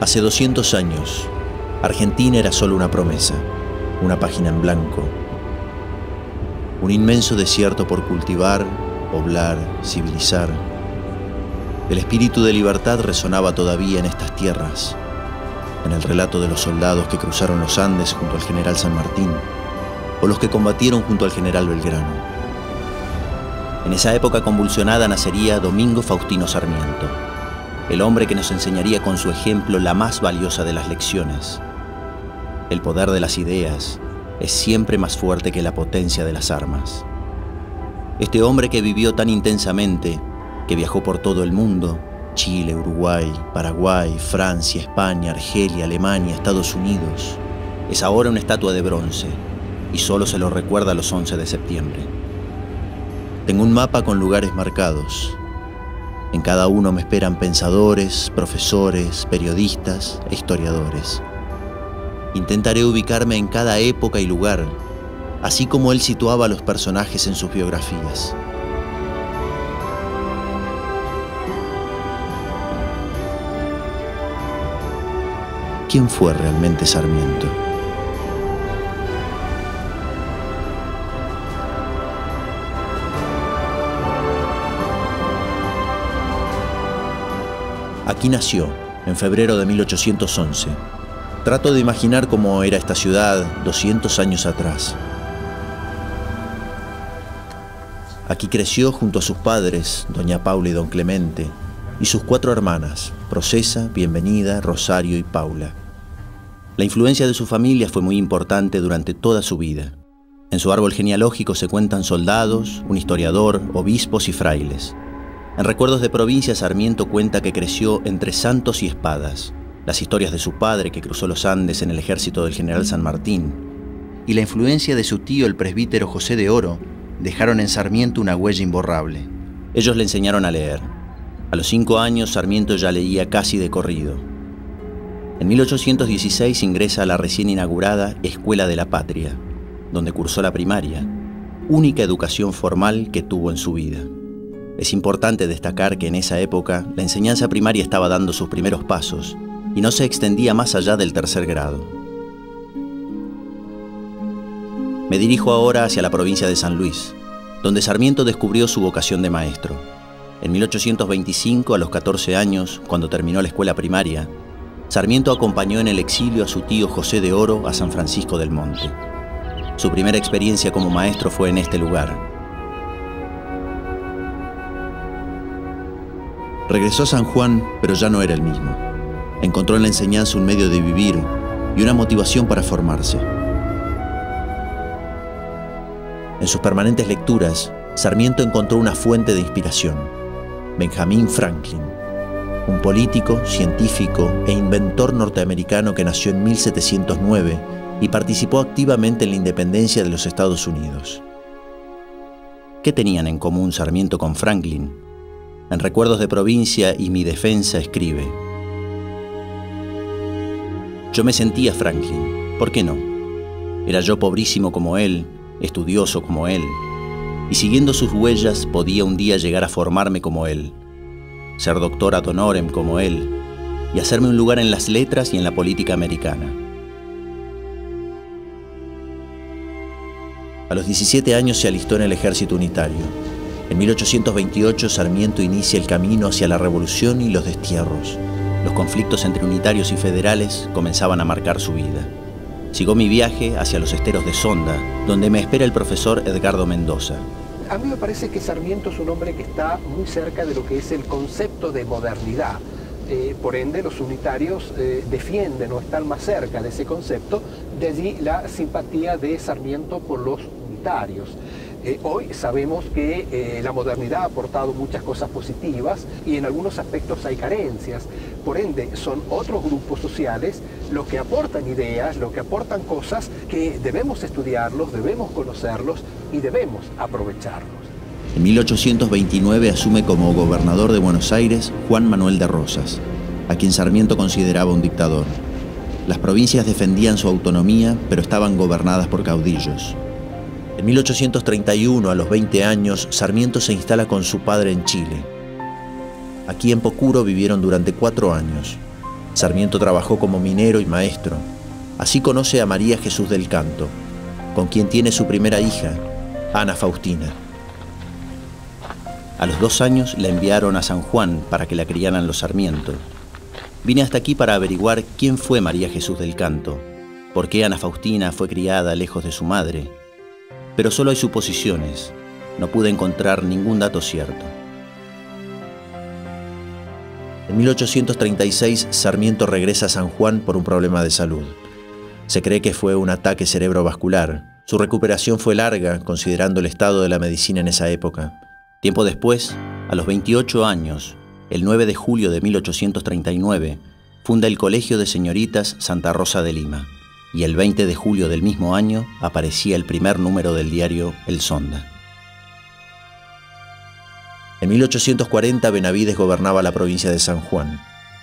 Hace 200 años, Argentina era solo una promesa, una página en blanco, un inmenso desierto por cultivar, poblar, civilizar. El espíritu de libertad resonaba todavía en estas tierras, en el relato de los soldados que cruzaron los Andes junto al general San Martín, o los que combatieron junto al general Belgrano. En esa época convulsionada nacería Domingo Faustino Sarmiento, el hombre que nos enseñaría con su ejemplo la más valiosa de las lecciones. El poder de las ideas es siempre más fuerte que la potencia de las armas. Este hombre que vivió tan intensamente, que viajó por todo el mundo, Chile, Uruguay, Paraguay, Francia, España, Argelia, Alemania, Estados Unidos, es ahora una estatua de bronce y solo se lo recuerda los 11 de septiembre. Tengo un mapa con lugares marcados. En cada uno me esperan pensadores, profesores, periodistas e historiadores. Intentaré ubicarme en cada época y lugar, así como él situaba a los personajes en sus biografías. ¿Quién fue realmente Sarmiento? Aquí nació, en febrero de 1811. Trato de imaginar cómo era esta ciudad 200 años atrás. Aquí creció junto a sus padres, doña Paula y don Clemente, y sus 4 hermanas, Procesa, Bienvenida, Rosario y Paula. La influencia de su familia fue muy importante durante toda su vida. En su árbol genealógico se cuentan soldados, un historiador, obispos y frailes. En Recuerdos de Provincia, Sarmiento cuenta que creció entre santos y espadas, las historias de su padre que cruzó los Andes en el ejército del general San Martín, y la influencia de su tío, el presbítero José de Oro, dejaron en Sarmiento una huella imborrable. Ellos le enseñaron a leer. A los 5 años, Sarmiento ya leía casi de corrido. En 1816 ingresa a la recién inaugurada Escuela de la Patria, donde cursó la primaria, única educación formal que tuvo en su vida. Es importante destacar que en esa época la enseñanza primaria estaba dando sus primeros pasos y no se extendía más allá del 3er grado. Me dirijo ahora hacia la provincia de San Luis, donde Sarmiento descubrió su vocación de maestro. En 1825, a los 14 años, cuando terminó la escuela primaria, Sarmiento acompañó en el exilio a su tío José de Oro a San Francisco del Monte. Su primera experiencia como maestro fue en este lugar. Regresó a San Juan, pero ya no era el mismo. Encontró en la enseñanza un medio de vivir y una motivación para formarse. En sus permanentes lecturas, Sarmiento encontró una fuente de inspiración: Benjamin Franklin, un político, científico e inventor norteamericano que nació en 1709 y participó activamente en la independencia de los Estados Unidos. ¿Qué tenían en común Sarmiento con Franklin? En Recuerdos de Provincia y Mi Defensa escribe: yo me sentía Franklin, ¿por qué no? Era yo pobrísimo como él, estudioso como él, y siguiendo sus huellas podía un día llegar a formarme como él, ser doctor ad honorem como él, y hacerme un lugar en las letras y en la política americana. A los 17 años se alistó en el ejército unitario. En 1828 Sarmiento inicia el camino hacia la revolución y los destierros. Los conflictos entre unitarios y federales comenzaban a marcar su vida. Sigo mi viaje hacia los esteros de Sonda, donde me espera el profesor Edgardo Mendoza. A mí me parece que Sarmiento es un hombre que está muy cerca de lo que es el concepto de modernidad. Por ende, los unitarios defienden o están más cerca de ese concepto, de allí la simpatía de Sarmiento por los unitarios. Hoy sabemos que la modernidad ha aportado muchas cosas positivas y en algunos aspectos hay carencias. Por ende, son otros grupos sociales los que aportan ideas, los que aportan cosas que debemos estudiarlos, debemos conocerlos y debemos aprovecharlos. En 1829 asume como gobernador de Buenos Aires Juan Manuel de Rosas, a quien Sarmiento consideraba un dictador. Las provincias defendían su autonomía, pero estaban gobernadas por caudillos. En 1831, a los 20 años, Sarmiento se instala con su padre en Chile. Aquí en Pocuro vivieron durante 4 años. Sarmiento trabajó como minero y maestro. Así conoce a María Jesús del Canto, con quien tiene su primera hija, Ana Faustina. A los 2 años la enviaron a San Juan para que la criaran los Sarmiento. Vine hasta aquí para averiguar quién fue María Jesús del Canto, por qué Ana Faustina fue criada lejos de su madre. Pero solo hay suposiciones, no pude encontrar ningún dato cierto. En 1836, Sarmiento regresa a San Juan por un problema de salud. Se cree que fue un ataque cerebrovascular. Su recuperación fue larga, considerando el estado de la medicina en esa época. Tiempo después, a los 28 años, el 9 de julio de 1839, funda el Colegio de Señoritas Santa Rosa de Lima, y el 20 de julio del mismo año aparecía el primer número del diario El Sonda. En 1840 Benavídez gobernaba la provincia de San Juan.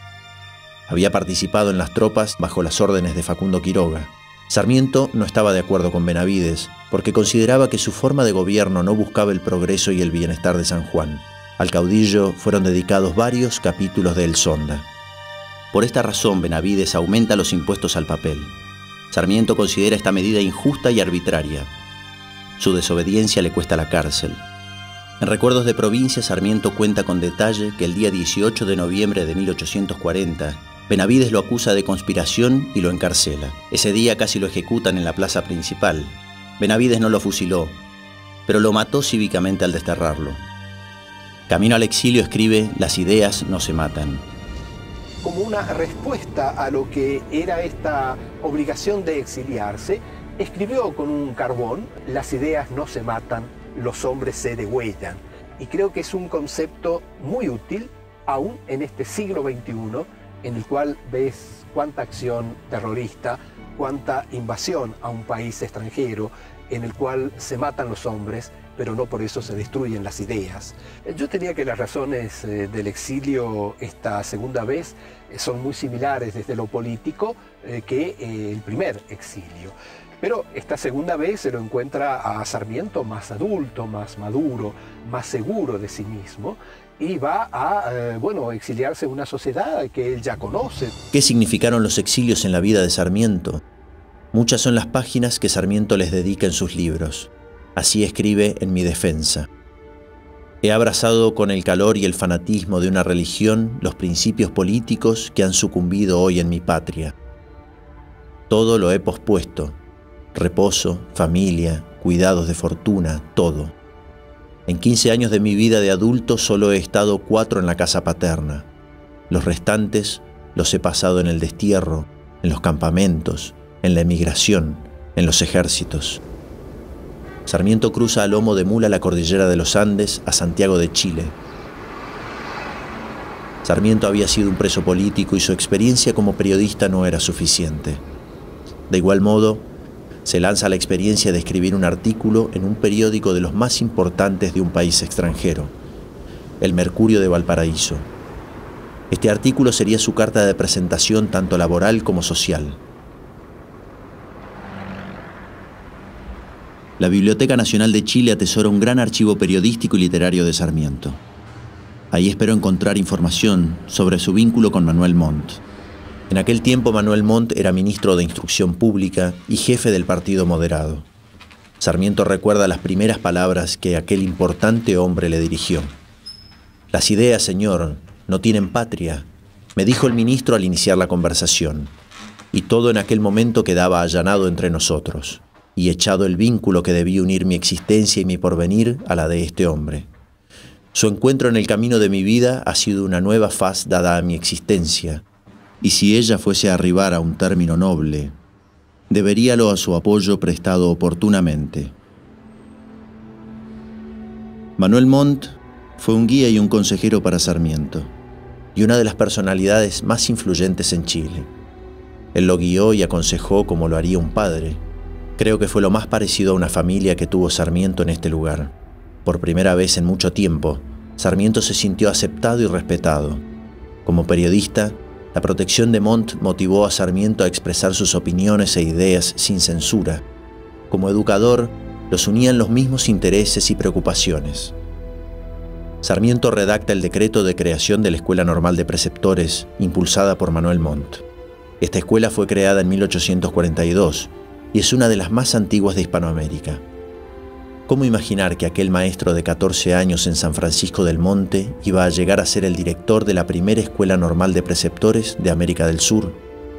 Había participado en las tropas bajo las órdenes de Facundo Quiroga. Sarmiento no estaba de acuerdo con Benavídez porque consideraba que su forma de gobierno no buscaba el progreso y el bienestar de San Juan. Al caudillo fueron dedicados varios capítulos de El Sonda. Por esta razón Benavídez aumenta los impuestos al papel. Sarmiento considera esta medida injusta y arbitraria. Su desobediencia le cuesta la cárcel. En Recuerdos de Provincia, Sarmiento cuenta con detalle que el día 18 de noviembre de 1840, Benavídez lo acusa de conspiración y lo encarcela. Ese día casi lo ejecutan en la plaza principal. Benavídez no lo fusiló, pero lo mató cívicamente al desterrarlo. Camino al exilio escribe: "Las ideas no se matan". Como una respuesta a lo que era esta obligación de exiliarse, escribió con un carbón: "Las ideas no se matan, los hombres se degüellan". Y creo que es un concepto muy útil, aún en este siglo XXI, en el cual ves cuánta acción terrorista, cuánta invasión a un país extranjero, en el cual se matan los hombres, pero no por eso se destruyen las ideas. Yo diría que las razones del exilio esta segunda vez son muy similares desde lo político que el primer exilio. Pero esta segunda vez se lo encuentra a Sarmiento más adulto, más maduro, más seguro de sí mismo, y va a exiliarse en una sociedad que él ya conoce. ¿Qué significaron los exilios en la vida de Sarmiento? Muchas son las páginas que Sarmiento les dedica en sus libros. Así escribe en Mi defensa: "He abrazado con el calor y el fanatismo de una religión los principios políticos que han sucumbido hoy en mi patria. Todo lo he pospuesto: reposo, familia, cuidados de fortuna, todo. En 15 años de mi vida de adulto solo he estado 4 en la casa paterna. Los restantes los he pasado en el destierro, en los campamentos, en la emigración, en los ejércitos". Sarmiento cruza a lomo de mula la cordillera de los Andes a Santiago de Chile. Sarmiento había sido un preso político y su experiencia como periodista no era suficiente. De igual modo, se lanza a la experiencia de escribir un artículo en un periódico de los más importantes de un país extranjero, El Mercurio de Valparaíso. Este artículo sería su carta de presentación tanto laboral como social. La Biblioteca Nacional de Chile atesora un gran archivo periodístico y literario de Sarmiento. Ahí espero encontrar información sobre su vínculo con Manuel Montt. En aquel tiempo Manuel Montt era ministro de Instrucción Pública y jefe del Partido Moderado. Sarmiento recuerda las primeras palabras que aquel importante hombre le dirigió. "Las ideas, señor, no tienen patria", me dijo el ministro al iniciar la conversación, y todo en aquel momento quedaba allanado entre nosotros, y echado el vínculo que debía unir mi existencia y mi porvenir a la de este hombre. Su encuentro en el camino de mi vida ha sido una nueva faz dada a mi existencia, y si ella fuese a arribar a un término noble, deberíalo a su apoyo prestado oportunamente. Manuel Montt fue un guía y un consejero para Sarmiento, y una de las personalidades más influyentes en Chile. Él lo guió y aconsejó como lo haría un padre. Creo que fue lo más parecido a una familia que tuvo Sarmiento en este lugar. Por primera vez en mucho tiempo, Sarmiento se sintió aceptado y respetado. Como periodista, la protección de Montt motivó a Sarmiento a expresar sus opiniones e ideas sin censura. Como educador, los unían los mismos intereses y preocupaciones. Sarmiento redacta el decreto de creación de la Escuela Normal de Preceptores, impulsada por Manuel Montt. Esta escuela fue creada en 1842 y es una de las más antiguas de Hispanoamérica. ¿Cómo imaginar que aquel maestro de 14 años en San Francisco del Monte iba a llegar a ser el director de la primera Escuela Normal de Preceptores de América del Sur?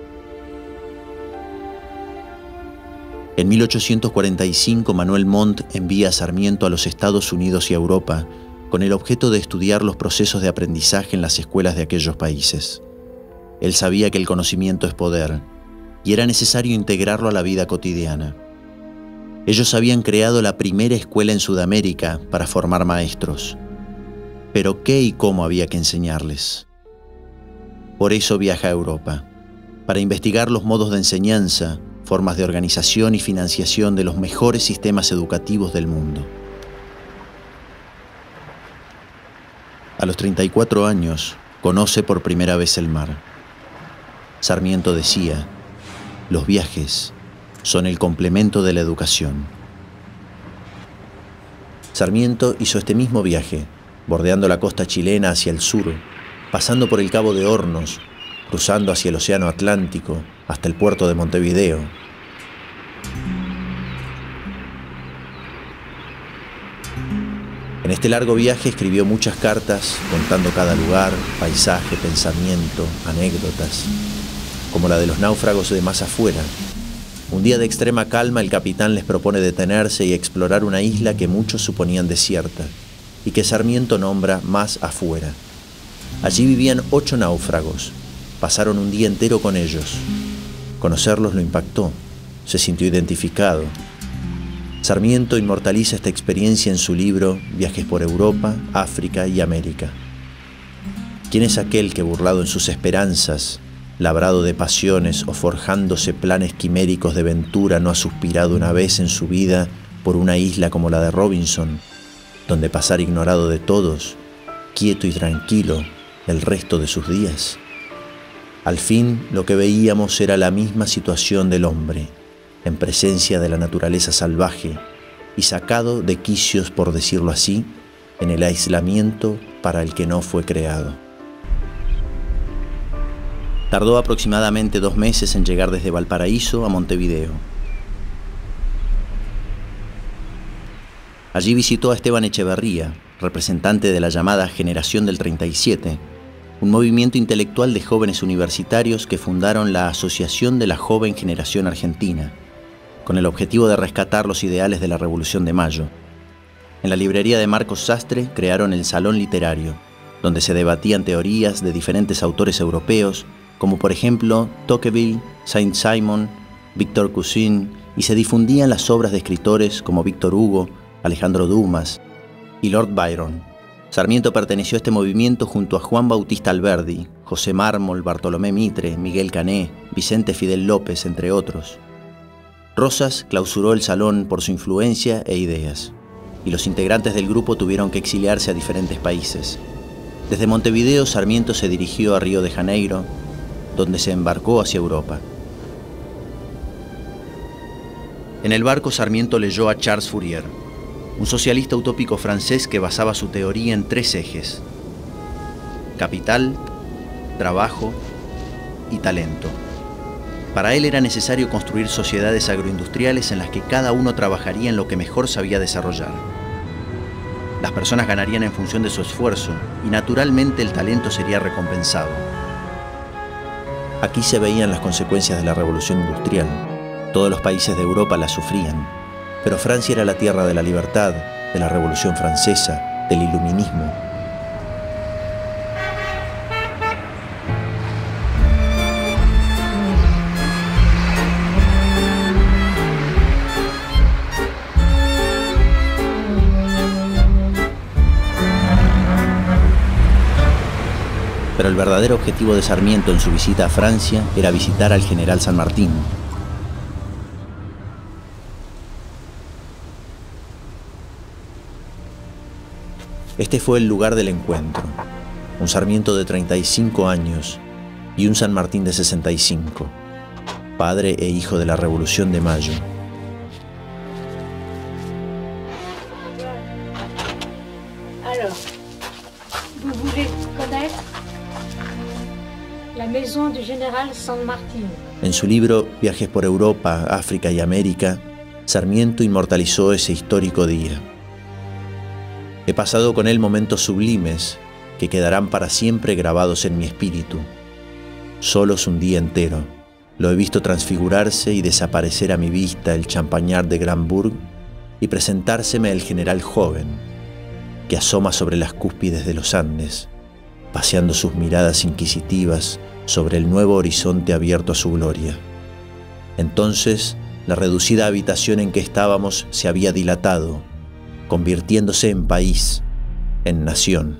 En 1845, Manuel Montt envía a Sarmiento a los Estados Unidos y a Europa con el objeto de estudiar los procesos de aprendizaje en las escuelas de aquellos países. Él sabía que el conocimiento es poder y era necesario integrarlo a la vida cotidiana. Ellos habían creado la primera escuela en Sudamérica para formar maestros. Pero ¿qué y cómo había que enseñarles? Por eso viaja a Europa, para investigar los modos de enseñanza, formas de organización y financiación de los mejores sistemas educativos del mundo. A los 34 años, conoce por primera vez el mar. Sarmiento decía, los viajes son el complemento de la educación. Sarmiento hizo este mismo viaje, bordeando la costa chilena hacia el sur, pasando por el Cabo de Hornos, cruzando hacia el Océano Atlántico, hasta el puerto de Montevideo. En este largo viaje escribió muchas cartas contando cada lugar, paisaje, pensamiento, anécdotas, como la de los náufragos de Más Afuera. Un día de extrema calma, el capitán les propone detenerse y explorar una isla que muchos suponían desierta y que Sarmiento nombra Más Afuera. Allí vivían 8 náufragos. Pasaron un día entero con ellos. Conocerlos lo impactó. Se sintió identificado. Sarmiento inmortaliza esta experiencia en su libro Viajes por Europa, África y América. ¿Quién es aquel que, burlado en sus esperanzas, labrado de pasiones o forjándose planes quiméricos de ventura, no ha suspirado una vez en su vida por una isla como la de Robinson, donde pasar ignorado de todos, quieto y tranquilo, el resto de sus días? Al fin, lo que veíamos era la misma situación del hombre, en presencia de la naturaleza salvaje y sacado de quicios, por decirlo así, en el aislamiento para el que no fue creado. Tardó aproximadamente 2 meses en llegar desde Valparaíso a Montevideo. Allí visitó a Esteban Echeverría, representante de la llamada Generación del 37, un movimiento intelectual de jóvenes universitarios que fundaron la Asociación de la Joven Generación Argentina, con el objetivo de rescatar los ideales de la Revolución de Mayo. En la librería de Marcos Sastre crearon el Salón Literario, donde se debatían teorías de diferentes autores europeos, como por ejemplo Tocqueville, Saint-Simon, Victor Cousin, y se difundían las obras de escritores como Víctor Hugo, Alejandro Dumas y Lord Byron. Sarmiento perteneció a este movimiento junto a Juan Bautista Alberdi, José Mármol, Bartolomé Mitre, Miguel Cané, Vicente Fidel López, entre otros. Rosas clausuró el salón por su influencia e ideas, y los integrantes del grupo tuvieron que exiliarse a diferentes países. Desde Montevideo, Sarmiento se dirigió a Río de Janeiro, donde se embarcó hacia Europa. En el barco, Sarmiento leyó a Charles Fourier, un socialista utópico francés que basaba su teoría en 3 ejes: capital, trabajo y talento. Para él era necesario construir sociedades agroindustriales en las que cada uno trabajaría en lo que mejor sabía desarrollar. Las personas ganarían en función de su esfuerzo y naturalmente el talento sería recompensado. Aquí se veían las consecuencias de la revolución industrial. Todos los países de Europa la sufrían, pero Francia era la tierra de la libertad, de la Revolución Francesa, del iluminismo. Pero el verdadero objetivo de Sarmiento en su visita a Francia era visitar al general San Martín. Este fue el lugar del encuentro: un Sarmiento de 35 años y un San Martín de 65, padre e hijo de la Revolución de Mayo. commandement du général San Martín. En su libro Viajes por Europa, África y América, Sarmiento inmortalizó ese histórico día. He pasado con él momentos sublimes que quedarán para siempre grabados en mi espíritu. Solos un día entero, lo he visto transfigurarse y desaparecer a mi vista el champagnat de Granburg y presentárseme el general joven, que asoma sobre las cúspides de los Andes, paseando sus miradas inquisitivas sobre el nuevo horizonte abierto a su gloria. Entonces, la reducida habitación en que estábamos se había dilatado, convirtiéndose en país, en nación.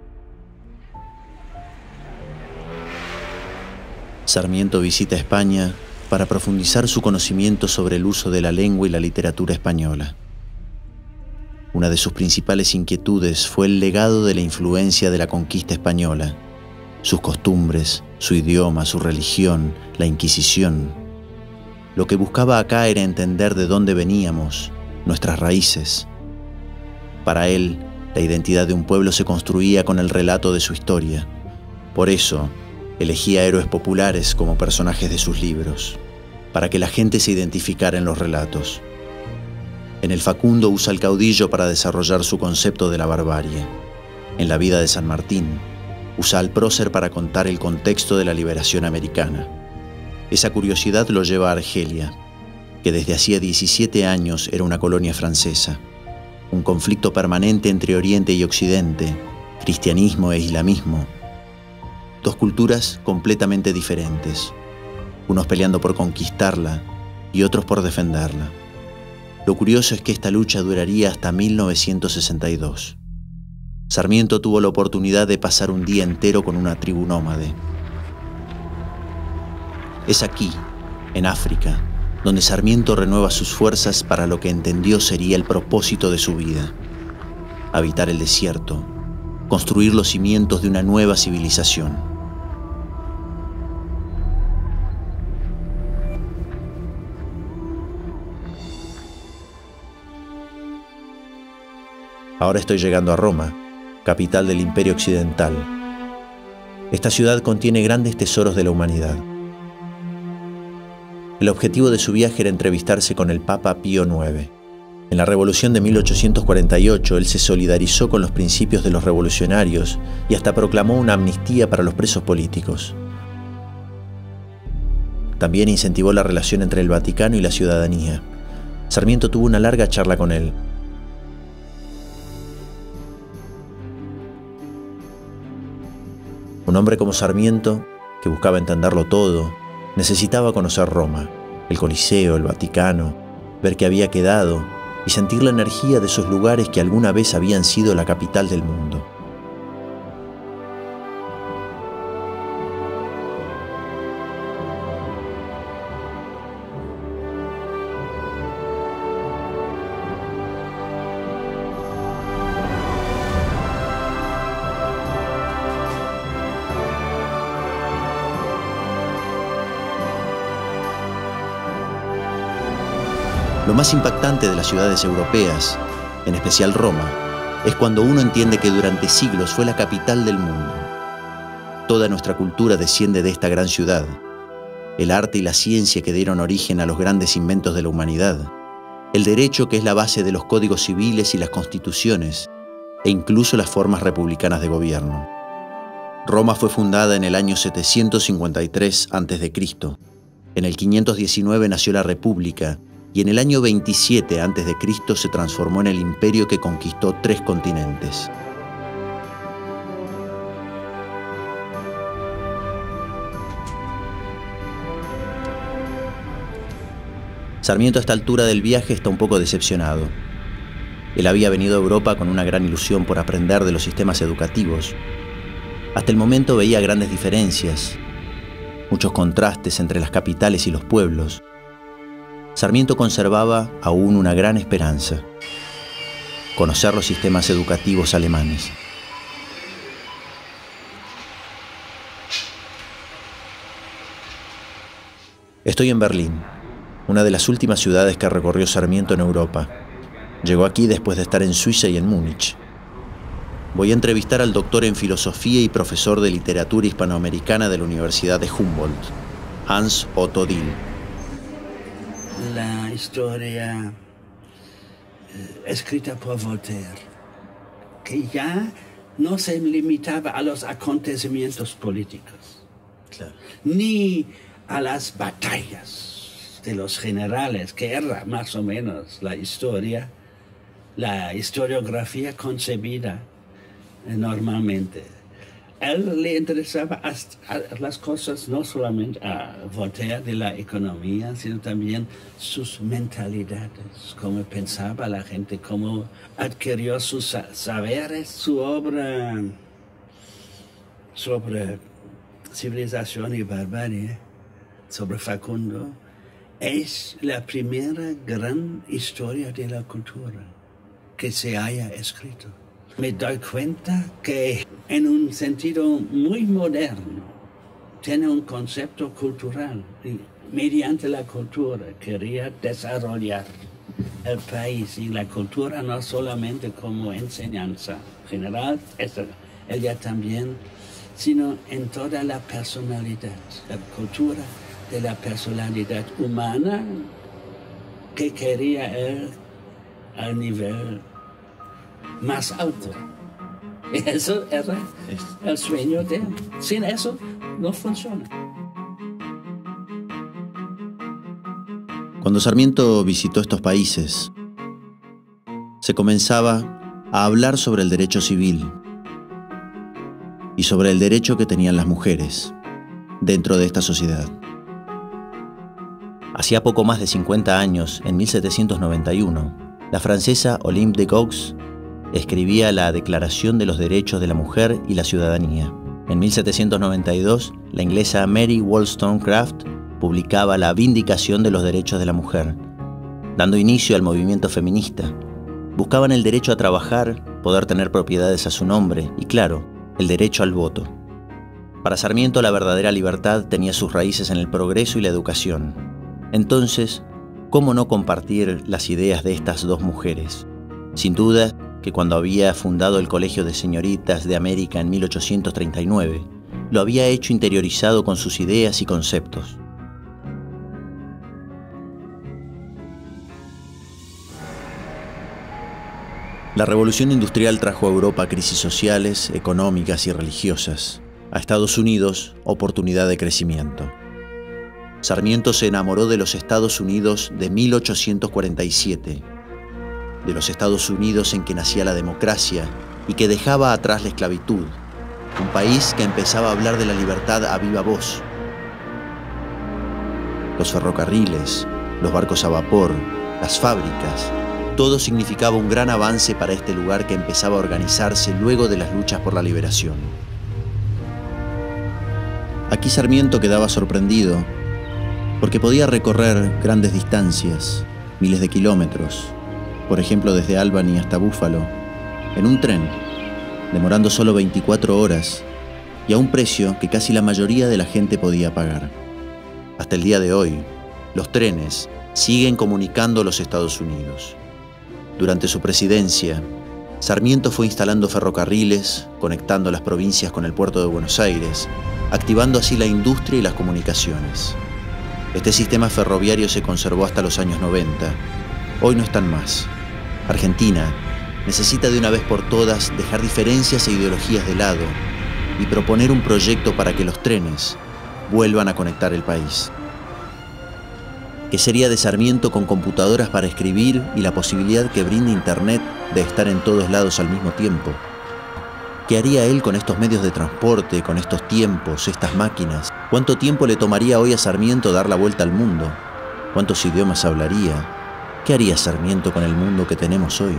Sarmiento visita España para profundizar su conocimiento sobre el uso de la lengua y la literatura española. Una de sus principales inquietudes fue el legado de la influencia de la conquista española, sus costumbres, su idioma, su religión, la Inquisición. Lo que buscaba acá era entender de dónde veníamos, nuestras raíces. Para él, la identidad de un pueblo se construía con el relato de su historia. Por eso, elegía héroes populares como personajes de sus libros, para que la gente se identificara en los relatos. En el Facundo usa al caudillo para desarrollar su concepto de la barbarie. En la vida de San Martín, usa al prócer para contar el contexto de la liberación americana. Esa curiosidad lo lleva a Argelia, que desde hacía 17 años era una colonia francesa. Un conflicto permanente entre Oriente y Occidente, cristianismo e islamismo. Dos culturas completamente diferentes, unos peleando por conquistarla y otros por defenderla. Lo curioso es que esta lucha duraría hasta 1962. Sarmiento tuvo la oportunidad de pasar un día entero con una tribu nómade. Es aquí, en África, donde Sarmiento renueva sus fuerzas para lo que entendió sería el propósito de su vida: habitar el desierto, construir los cimientos de una nueva civilización. Ahora estoy llegando a Roma, capital del Imperio Occidental. Esta ciudad contiene grandes tesoros de la humanidad. El objetivo de su viaje era entrevistarse con el Papa Pío IX. En la Revolución de 1848, él se solidarizó con los principios de los revolucionarios y hasta proclamó una amnistía para los presos políticos. También incentivó la relación entre el Vaticano y la ciudadanía. Sarmiento tuvo una larga charla con él. Un hombre como Sarmiento, que buscaba entenderlo todo, necesitaba conocer Roma, el Coliseo, el Vaticano, ver qué había quedado y sentir la energía de esos lugares que alguna vez habían sido la capital del mundo. Lo más impactante de las ciudades europeas, en especial Roma, es cuando uno entiende que durante siglos fue la capital del mundo. Toda nuestra cultura desciende de esta gran ciudad. El arte y la ciencia que dieron origen a los grandes inventos de la humanidad. El derecho que es la base de los códigos civiles y las constituciones, e incluso las formas republicanas de gobierno. Roma fue fundada en el año 753 a.C. En el 519 nació la República, y en el año 27 a.C. se transformó en el imperio que conquistó 3 continentes. Sarmiento a esta altura del viaje está un poco decepcionado. Él había venido a Europa con una gran ilusión por aprender de los sistemas educativos. Hasta el momento veía grandes diferencias, muchos contrastes entre las capitales y los pueblos. Sarmiento conservaba aún una gran esperanza: conocer los sistemas educativos alemanes. Estoy en Berlín, una de las últimas ciudades que recorrió Sarmiento en Europa. Llegó aquí después de estar en Suiza y en Múnich. Voy a entrevistar al doctor en filosofía y profesor de literatura hispanoamericana de la Universidad de Humboldt, Hans Otto Dill. La historia escrita por Voltaire, que ya no se limitaba a los acontecimientos políticos, Claro. ni a las batallas de los generales, que era más o menos la historiografía concebida normalmente. Él le interesaba a las cosas, no solamente a Voltaire de la economía, sino también sus mentalidades, cómo pensaba la gente, cómo adquirió sus saberes. Su obra sobre civilización y barbarie, sobre Facundo, es la primera gran historia de la cultura que se haya escrito. Me doy cuenta que en un sentido muy moderno tiene un concepto cultural y mediante la cultura quería desarrollar el país, y la cultura no solamente como enseñanza general, ella también, sino en toda la personalidad, la cultura de la personalidad humana que quería él al nivel más alto. Y eso era el sueño de él. Sin eso no funciona. Cuando Sarmiento visitó estos países, se comenzaba a hablar sobre el derecho civil y sobre el derecho que tenían las mujeres dentro de esta sociedad. Hacía poco más de 50 años, en 1791, la francesa Olympe de Gouges escribía la Declaración de los Derechos de la Mujer y la Ciudadanía. En 1792, la inglesa Mary Wollstonecraft publicaba la Vindicación de los Derechos de la Mujer, dando inicio al movimiento feminista. Buscaban el derecho a trabajar, poder tener propiedades a su nombre y, claro, el derecho al voto. Para Sarmiento, la verdadera libertad tenía sus raíces en el progreso y la educación. Entonces, ¿cómo no compartir las ideas de estas dos mujeres? Sin duda que cuando había fundado el Colegio de Señoritas de América en 1839, lo había hecho interiorizado con sus ideas y conceptos. La revolución industrial trajo a Europa crisis sociales, económicas y religiosas. A Estados Unidos, oportunidad de crecimiento. Sarmiento se enamoró de los Estados Unidos de 1847, de los Estados Unidos en que nacía la democracia y que dejaba atrás la esclavitud, un país que empezaba a hablar de la libertad a viva voz. Los ferrocarriles, los barcos a vapor, las fábricas, todo significaba un gran avance para este lugar que empezaba a organizarse luego de las luchas por la liberación. Aquí Sarmiento quedaba sorprendido porque podía recorrer grandes distancias, miles de kilómetros, por ejemplo desde Albany hasta Buffalo, en un tren, demorando solo 24 horas y a un precio que casi la mayoría de la gente podía pagar. Hasta el día de hoy, los trenes siguen comunicando los Estados Unidos. Durante su presidencia, Sarmiento fue instalando ferrocarriles, conectando las provincias con el puerto de Buenos Aires, activando así la industria y las comunicaciones. Este sistema ferroviario se conservó hasta los años 90. Hoy no están más. Argentina necesita de una vez por todas dejar diferencias e ideologías de lado y proponer un proyecto para que los trenes vuelvan a conectar el país. ¿Qué sería de Sarmiento con computadoras para escribir y la posibilidad que brinda Internet de estar en todos lados al mismo tiempo? ¿Qué haría él con estos medios de transporte, con estos tiempos, estas máquinas? ¿Cuánto tiempo le tomaría hoy a Sarmiento dar la vuelta al mundo? ¿Cuántos idiomas hablaría? ¿Qué haría Sarmiento con el mundo que tenemos hoy?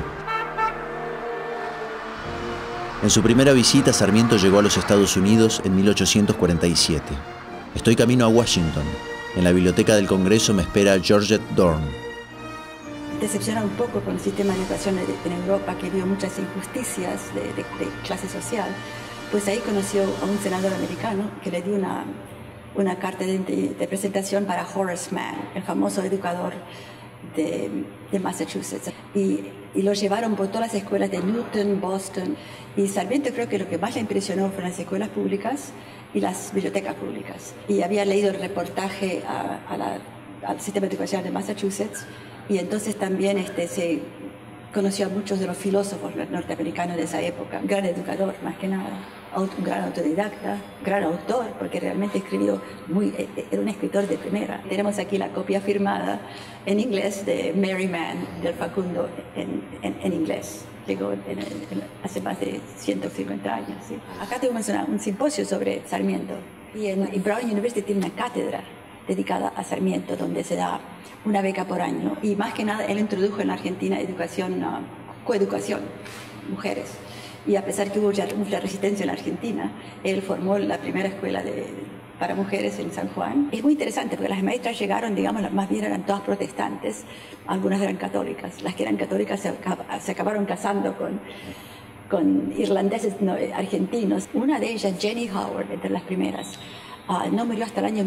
En su primera visita, Sarmiento llegó a los Estados Unidos en 1847. Estoy camino a Washington. En la biblioteca del Congreso me espera Georgette Dorn. Decepciona un poco con el sistema de educación en Europa, que vio muchas injusticias de clase social. Pues ahí conoció a un senador americano que le dio una carta de presentación para Horace Mann, el famoso educador de Massachusetts. Y lo llevaron por todas las escuelas de Newton, Boston. Y Sarmiento creo que lo que más le impresionó fueron las escuelas públicas y las bibliotecas públicas. Y había leído el reportaje al sistema educacional de Massachusetts, y entonces también se conoció a muchos de los filósofos norteamericanos de esa época. Un gran educador, más que nada. Un gran autodidacta, gran autor, porque realmente escribió era un escritor de primera. Tenemos aquí la copia firmada en inglés de Mary Mann, del Facundo, en inglés. Llegó hace más de 150 años. ¿Sí? Acá tuvimos un simposio sobre Sarmiento, y Brown University tiene una cátedra dedicada a Sarmiento, donde se da una beca por año. Y más que nada, él introdujo en la Argentina coeducación, mujeres. Y a pesar que hubo ya mucha resistencia en la Argentina, él formó la primera escuela para mujeres en San Juan. Es muy interesante porque las maestras llegaron, digamos, más bien eran todas protestantes, algunas eran católicas. Las que eran católicas se acabaron casando con irlandeses argentinos. Una de ellas, Jenny Howard, entre las primeras, no murió hasta el año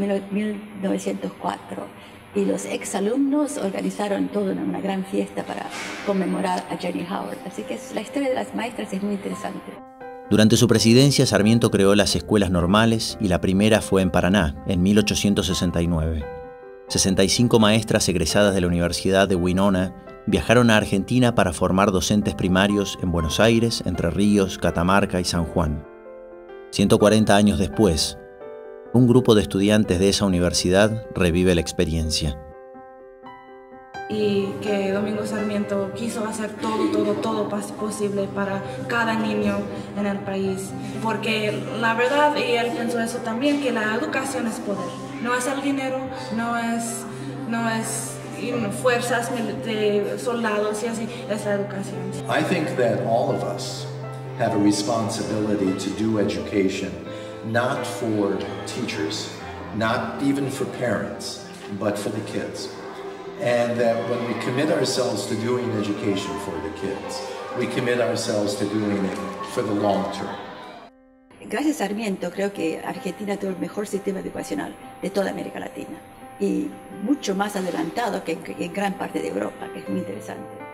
1904. Y los exalumnos organizaron toda una gran fiesta para conmemorar a Jenny Howard. Así que la historia de las maestras es muy interesante. Durante su presidencia, Sarmiento creó las escuelas normales y la primera fue en Paraná, en 1869. 65 maestras egresadas de la Universidad de Winona viajaron a Argentina para formar docentes primarios en Buenos Aires, Entre Ríos, Catamarca y San Juan. 140 años después, un grupo de estudiantes de esa universidad revive la experiencia. Y que Domingo Sarmiento quiso hacer todo posible para cada niño en el país. Porque la verdad, y él pensó eso también, que la educación es poder. No es el dinero, no es fuerzas de soldados y así, es la educación. I think that all of us have a responsibility to do education. Not for teachers, not even for parents, but for the kids. And that when we commit ourselves to doing education for the kids, we commit ourselves to doing it for the long term. Gracias a Sarmiento creo que Argentina tuvo el mejor sistema educacional de toda América Latina y mucho más adelantado que en gran parte de Europa, que es muy interesante.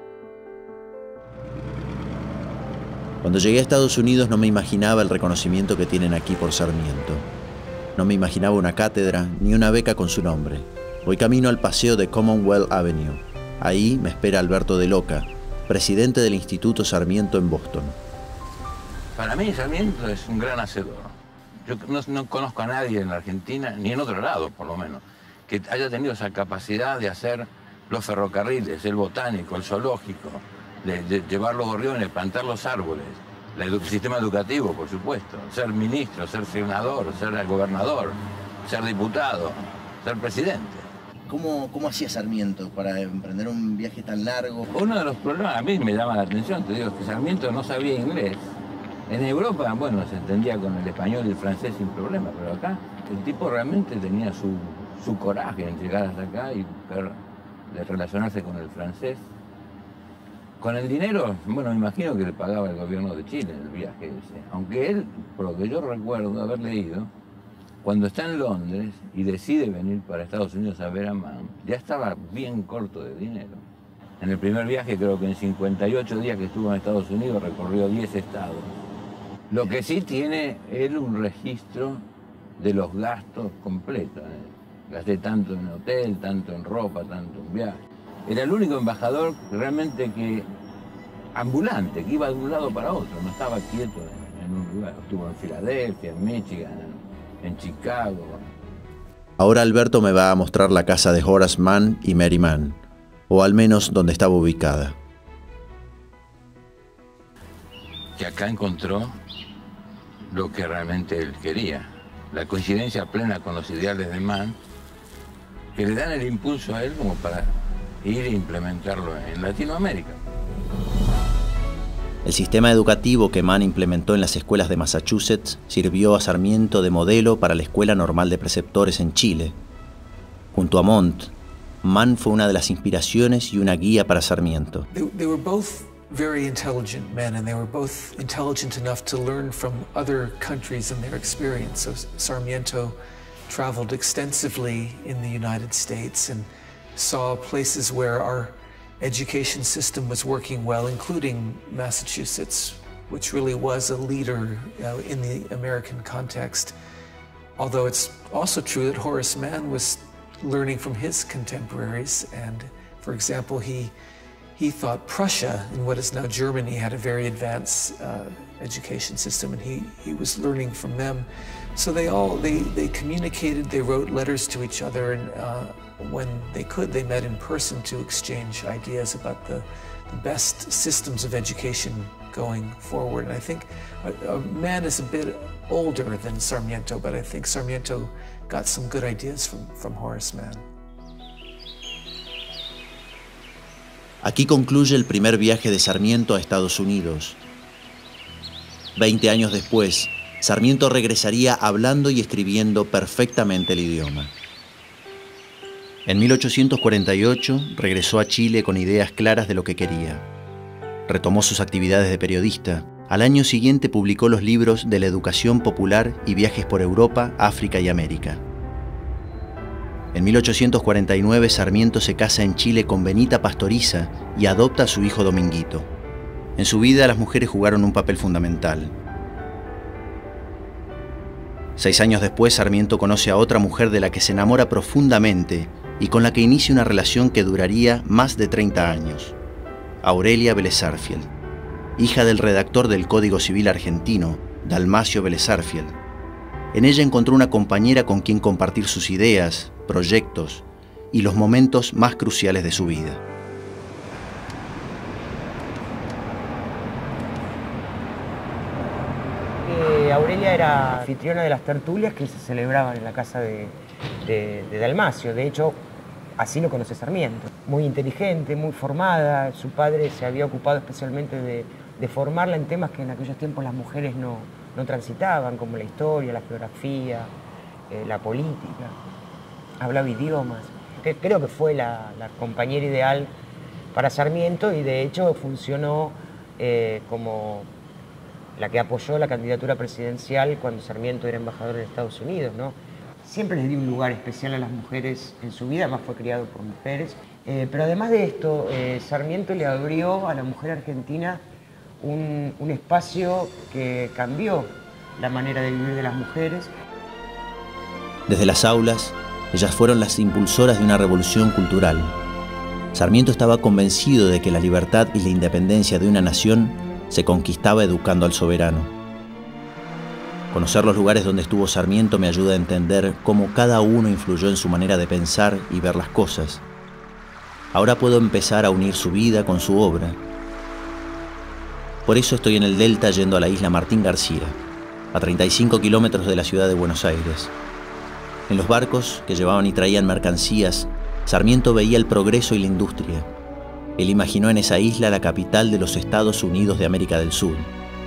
Cuando llegué a Estados Unidos no me imaginaba el reconocimiento que tienen aquí por Sarmiento. No me imaginaba una cátedra ni una beca con su nombre. Voy camino al paseo de Commonwealth Avenue. Ahí me espera Alberto de Loca, presidente del Instituto Sarmiento en Boston. Para mí Sarmiento es un gran hacedor. Yo no conozco a nadie en la Argentina, ni en otro lado por lo menos, que haya tenido esa capacidad de hacer los ferrocarriles, el botánico, el zoológico, de llevar los gorriones, plantar los árboles, el sistema educativo, por supuesto, ser ministro, ser senador, ser gobernador, ser diputado, ser presidente. ¿Cómo hacía Sarmiento para emprender un viaje tan largo? Uno de los problemas, a mí me llama la atención, te digo, que Sarmiento no sabía inglés. En Europa, bueno, se entendía con el español y el francés sin problema, pero acá el tipo realmente tenía su coraje en llegar hasta acá y de relacionarse con el francés. Con el dinero, bueno, me imagino que le pagaba el gobierno de Chile en el viaje ese. Aunque él, por lo que yo recuerdo haber leído, cuando está en Londres y decide venir para Estados Unidos a ver a Mann, ya estaba bien corto de dinero. En el primer viaje, creo que en 58 días que estuvo en Estados Unidos, recorrió 10 estados. Lo que sí tiene él un registro de los gastos completos. Gasté tanto en hotel, tanto en ropa, tanto en viaje. Era el único embajador realmente ambulante, que iba de un lado para otro, no estaba quieto en un lugar. Estuvo en Filadelfia, en Michigan, en Chicago. Ahora Alberto me va a mostrar la casa de Horace Mann y Mary Mann, o al menos donde estaba ubicada. Que acá encontró lo que realmente él quería, la coincidencia plena con los ideales de Mann, que le dan el impulso a él como para ir a implementarlo en Latinoamérica. El sistema educativo que Mann implementó en las escuelas de Massachusetts sirvió a Sarmiento de modelo para la Escuela Normal de Preceptores en Chile. Junto a Montt, Mann fue una de las inspiraciones y una guía para Sarmiento. They were both very intelligent men, and they were both intelligent enough to learn from other countries and their experience. So Sarmiento traveled extensively in the United States and saw places where our education system was working well, including Massachusetts, which really was a leader in the American context. Although it's also true that Horace Mann was learning from his contemporaries, and for example, he thought Prussia, in what is now Germany, had a very advanced education system, and he was learning from them. So they communicated, they wrote letters to each other, and when they could, they met in person to exchange ideas about the best systems of education going forward. And I think Mann is a bit older than Sarmiento, but I think Sarmiento got some good ideas from Horace Mann. Aquí concluye el primer viaje de Sarmiento a Estados Unidos. 20 años después, Sarmiento regresaría hablando y escribiendo perfectamente el idioma. En 1848 regresó a Chile con ideas claras de lo que quería. Retomó sus actividades de periodista. Al año siguiente publicó los libros de la educación popular y viajes por Europa, África y América. En 1849 Sarmiento se casa en Chile con Benita Pastoriza y adopta a su hijo Dominguito. En su vida las mujeres jugaron un papel fundamental. 6 años después Sarmiento conoce a otra mujer de la que se enamora profundamente y con la que inicia una relación que duraría más de 30 años. Aurelia Vélez Sarsfield, hija del redactor del Código Civil argentino, Dalmacio Vélez Sarsfield. En ella encontró una compañera con quien compartir sus ideas, proyectos y los momentos más cruciales de su vida. Aurelia era anfitriona de las tertulias que se celebraban en la casa de Dalmacio. De hecho, así lo conoce Sarmiento. Muy inteligente, muy formada. Su padre se había ocupado especialmente de formarla en temas que en aquellos tiempos las mujeres no transitaban, como la historia, la geografía, la política. Hablaba idiomas. Creo que fue la compañera ideal para Sarmiento y de hecho funcionó como la que apoyó la candidatura presidencial cuando Sarmiento era embajador en Estados Unidos, ¿no? Siempre les dio un lugar especial a las mujeres en su vida, además fue criado por mujeres. Pero además de esto, Sarmiento le abrió a la mujer argentina un espacio que cambió la manera de vivir de las mujeres. Desde las aulas, ellas fueron las impulsoras de una revolución cultural. Sarmiento estaba convencido de que la libertad y la independencia de una nación se conquistaba educando al soberano. Conocer los lugares donde estuvo Sarmiento me ayuda a entender cómo cada uno influyó en su manera de pensar y ver las cosas. Ahora puedo empezar a unir su vida con su obra. Por eso estoy en el Delta yendo a la isla Martín García, a 35 kilómetros de la ciudad de Buenos Aires. En los barcos que llevaban y traían mercancías, Sarmiento veía el progreso y la industria. Él imaginó en esa isla la capital de los Estados Unidos de América del Sur.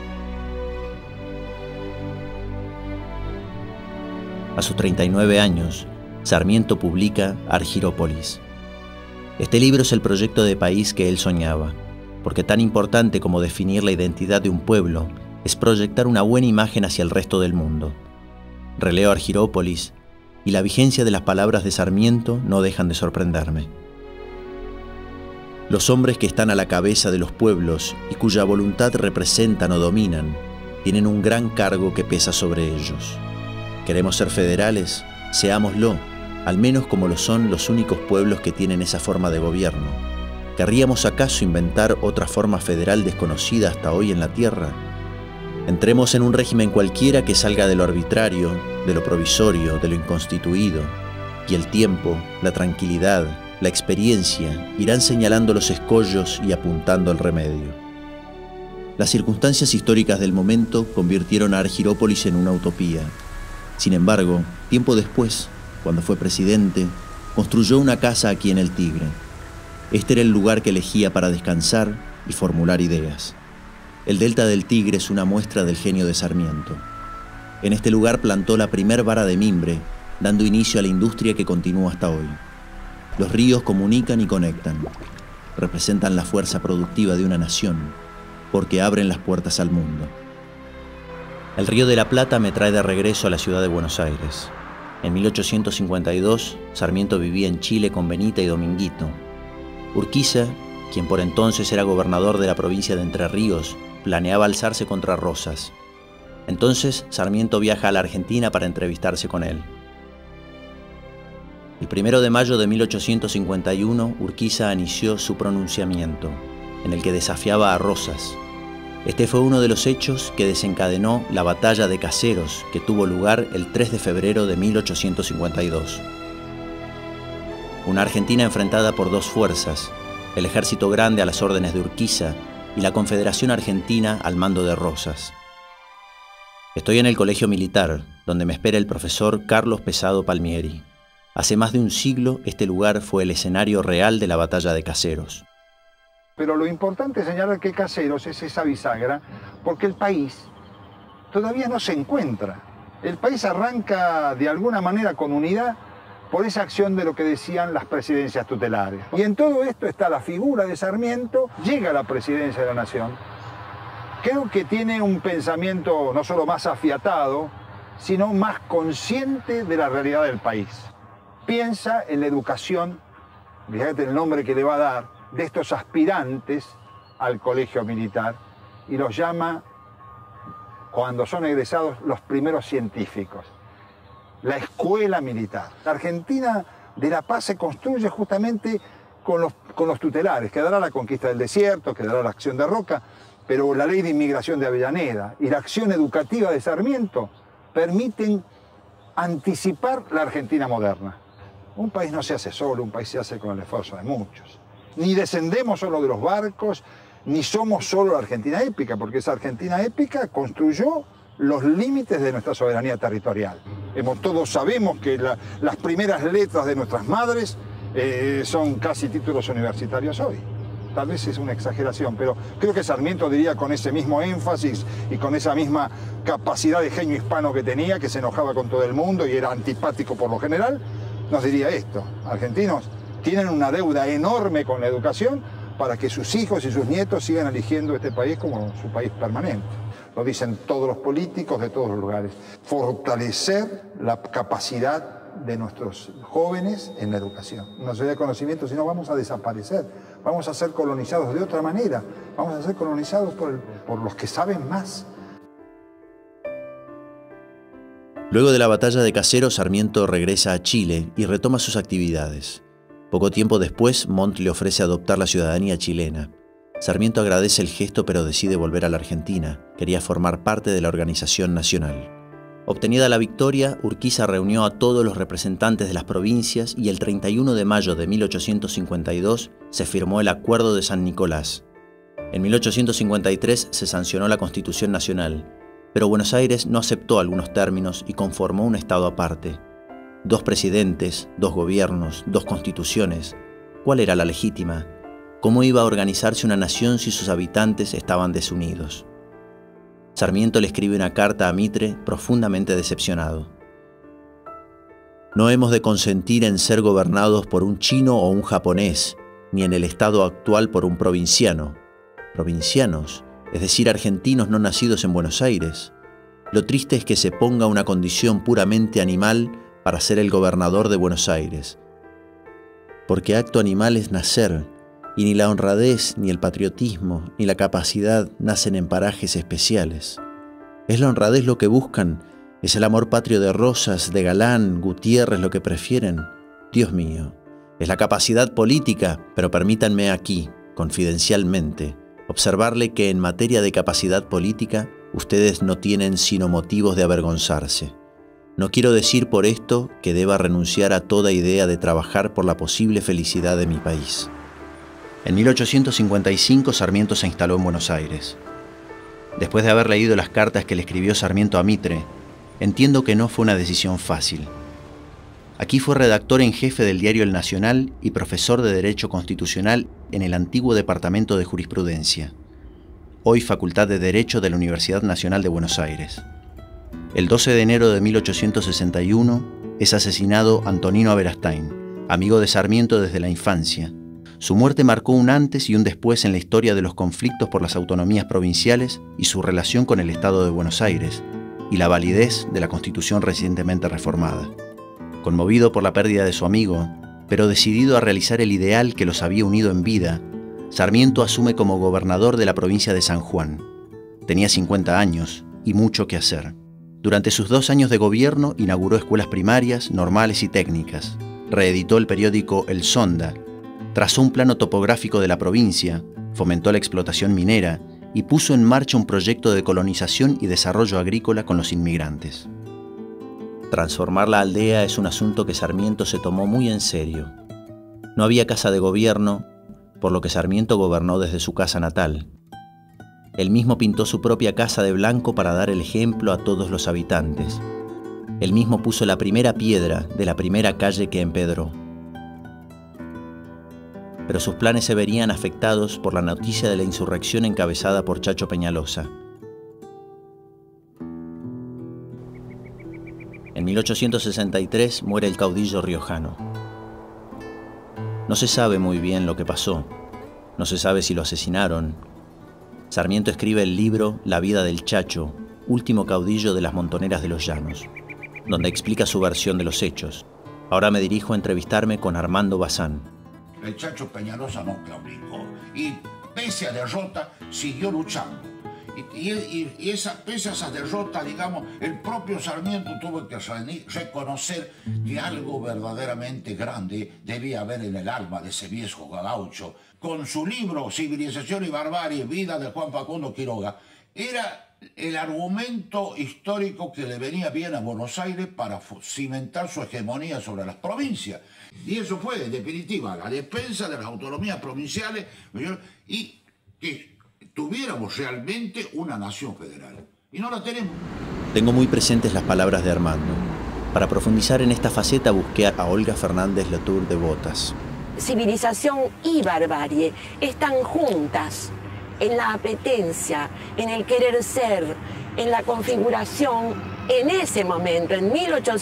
A sus 39 años, Sarmiento publica Argyrópolis. Este libro es el proyecto de país que él soñaba, porque tan importante como definir la identidad de un pueblo es proyectar una buena imagen hacia el resto del mundo. Releo Argyrópolis y la vigencia de las palabras de Sarmiento no dejan de sorprenderme. Los hombres que están a la cabeza de los pueblos y cuya voluntad representan o dominan, tienen un gran cargo que pesa sobre ellos. ¿Queremos ser federales? Seámoslo, al menos como lo son los únicos pueblos que tienen esa forma de gobierno. ¿Querríamos acaso inventar otra forma federal desconocida hasta hoy en la Tierra? Entremos en un régimen cualquiera que salga de lo arbitrario, de lo provisorio, de lo inconstituido, y el tiempo, la tranquilidad, la experiencia irán señalando los escollos y apuntando el remedio. Las circunstancias históricas del momento convirtieron a Argyrópolis en una utopía. Sin embargo, tiempo después, cuando fue presidente, construyó una casa aquí en el Tigre. Este era el lugar que elegía para descansar y formular ideas. El Delta del Tigre es una muestra del genio de Sarmiento. En este lugar plantó la primer vara de mimbre, dando inicio a la industria que continúa hasta hoy. Los ríos comunican y conectan, representan la fuerza productiva de una nación, porque abren las puertas al mundo. El Río de la Plata me trae de regreso a la ciudad de Buenos Aires. En 1852, Sarmiento vivía en Chile con Benita y Dominguito. Urquiza, quien por entonces era gobernador de la provincia de Entre Ríos, planeaba alzarse contra Rosas. Entonces, Sarmiento viaja a la Argentina para entrevistarse con él. El 1 de mayo de 1851, Urquiza inició su pronunciamiento, en el que desafiaba a Rosas. Este fue uno de los hechos que desencadenó la Batalla de Caseros, que tuvo lugar el 3 de febrero de 1852. Una Argentina enfrentada por dos fuerzas, el Ejército Grande a las órdenes de Urquiza y la Confederación Argentina al mando de Rosas. Estoy en el Colegio Militar, donde me espera el profesor Carlos Pesado Palmieri. Hace más de un siglo, este lugar fue el escenario real de la Batalla de Caseros. Pero lo importante es señalar que Caseros es esa bisagra porque el país todavía no se encuentra. El país arranca de alguna manera con unidad por esa acción de lo que decían las presidencias tutelares. Y en todo esto está la figura de Sarmiento, llega a la presidencia de la Nación. Creo que tiene un pensamiento no solo más afiatado, sino más consciente de la realidad del país. Piensa en la educación, fíjate el nombre que le va a dar, de estos aspirantes al colegio militar y los llama, cuando son egresados, los primeros científicos. La escuela militar. La Argentina de la Paz se construye justamente con los tutelares. Quedará la conquista del desierto, quedará la acción de Roca, pero la ley de inmigración de Avellaneda y la acción educativa de Sarmiento permiten anticipar la Argentina moderna. Un país no se hace solo, un país se hace con el esfuerzo de muchos. Ni descendemos solo de los barcos, ni somos solo la Argentina épica, porque esa Argentina épica construyó los límites de nuestra soberanía territorial. Todos sabemos que las primeras letras de nuestras madres son casi títulos universitarios hoy. Tal vez es una exageración, pero creo que Sarmiento diría con ese mismo énfasis y con esa misma capacidad de genio hispano que tenía, que se enojaba con todo el mundo y era antipático por lo general, nos diría esto: argentinos tienen una deuda enorme con la educación para que sus hijos y sus nietos sigan eligiendo este país como su país permanente. Lo dicen todos los políticos de todos los lugares. Fortalecer la capacidad de nuestros jóvenes en la educación. No se da conocimiento, sino vamos a desaparecer. Vamos a ser colonizados de otra manera. Vamos a ser colonizados por los que saben más. Luego de la batalla de Caseros, Sarmiento regresa a Chile y retoma sus actividades. Poco tiempo después, Montt le ofrece adoptar la ciudadanía chilena. Sarmiento agradece el gesto, pero decide volver a la Argentina. Quería formar parte de la organización nacional. Obtenida la victoria, Urquiza reunió a todos los representantes de las provincias y el 31 de mayo de 1852 se firmó el Acuerdo de San Nicolás. En 1853 se sancionó la Constitución Nacional, pero Buenos Aires no aceptó algunos términos y conformó un estado aparte. 2 presidentes, 2 gobiernos, 2 constituciones. ¿Cuál era la legítima? ¿Cómo iba a organizarse una nación si sus habitantes estaban desunidos? Sarmiento le escribe una carta a Mitre profundamente decepcionado. No hemos de consentir en ser gobernados por un chino o un japonés, ni en el estado actual por un provinciano. Provincianos, es decir, argentinos no nacidos en Buenos Aires. Lo triste es que se ponga una condición puramente animal para ser el gobernador de Buenos Aires. Porque acto animal es nacer, y ni la honradez, ni el patriotismo, ni la capacidad nacen en parajes especiales. ¿Es la honradez lo que buscan? ¿Es el amor patrio de Rosas, de Galán, Gutiérrez lo que prefieren? Dios mío, es la capacidad política, pero permítanme aquí, confidencialmente, observarle que en materia de capacidad política, ustedes no tienen sino motivos de avergonzarse. No quiero decir por esto que deba renunciar a toda idea de trabajar por la posible felicidad de mi país. En 1855 Sarmiento se instaló en Buenos Aires. Después de haber leído las cartas que le escribió Sarmiento a Mitre, entiendo que no fue una decisión fácil. Aquí fue redactor en jefe del diario El Nacional y profesor de Derecho Constitucional en el antiguo Departamento de Jurisprudencia, hoy Facultad de Derecho de la Universidad Nacional de Buenos Aires. El 12 de enero de 1861 es asesinado Antonino Aberastain, amigo de Sarmiento desde la infancia. Su muerte marcó un antes y un después en la historia de los conflictos por las autonomías provinciales y su relación con el Estado de Buenos Aires, y la validez de la Constitución recientemente reformada. Conmovido por la pérdida de su amigo, pero decidido a realizar el ideal que los había unido en vida, Sarmiento asume como gobernador de la provincia de San Juan. Tenía 50 años y mucho que hacer. Durante sus 2 años de gobierno inauguró escuelas primarias, normales y técnicas. Reeditó el periódico El Sonda, trazó un plano topográfico de la provincia, fomentó la explotación minera y puso en marcha un proyecto de colonización y desarrollo agrícola con los inmigrantes. Transformar la aldea es un asunto que Sarmiento se tomó muy en serio. No había casa de gobierno, por lo que Sarmiento gobernó desde su casa natal. Él mismo pintó su propia casa de blanco para dar el ejemplo a todos los habitantes. Él mismo puso la primera piedra de la primera calle que empedró. Pero sus planes se verían afectados por la noticia de la insurrección encabezada por Chacho Peñalosa. En 1863 muere el caudillo riojano. No se sabe muy bien lo que pasó. No se sabe si lo asesinaron. Sarmiento escribe el libro La vida del Chacho, último caudillo de las Montoneras de los Llanos, donde explica su versión de los hechos. Ahora me dirijo a entrevistarme con Armando Bazán. El Chacho Peñalosa no claudicó y pese a derrota siguió luchando. Y pese a esa derrota, digamos, el propio Sarmiento tuvo que reconocer que algo verdaderamente grande debía haber en el alma de ese viejo gaucho. Con su libro Civilización y Barbarie, vida de Juan Facundo Quiroga, era el argumento histórico que le venía bien a Buenos Aires para cimentar su hegemonía sobre las provincias. Y eso fue, en definitiva, la defensa de las autonomías provinciales y que tuviéramos realmente una nación federal. Y no la tenemos. Tengo muy presentes las palabras de Armando. Para profundizar en esta faceta busqué a Olga Fernández Latour de Botas. Civilización y barbarie están juntas en la apetencia, en el querer ser, en la configuración, en ese momento, en